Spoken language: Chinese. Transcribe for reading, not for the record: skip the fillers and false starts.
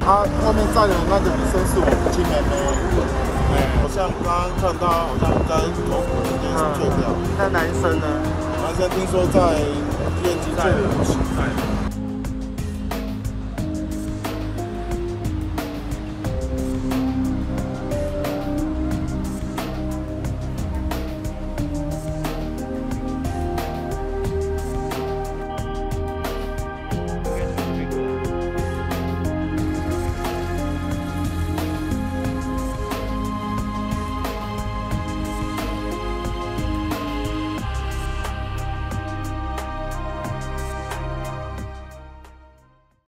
啊，后面站的那个女生是我亲妹妹，好像刚刚看她好像在头骨那边是碎掉。 那男生呢？ 男生听说在医院急救。